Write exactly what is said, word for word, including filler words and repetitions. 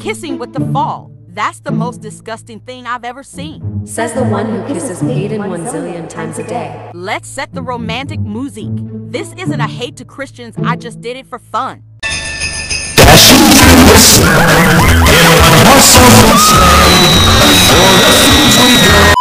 kissing with the fall. That's the most disgusting thing I've ever seen. Says the one who kisses Hayden one zillion times a day. Let's set the romantic music. This isn't a hate to Christians, I just did it for fun. Dashing through the snow in one horse open sleigh, o'er the fields we go.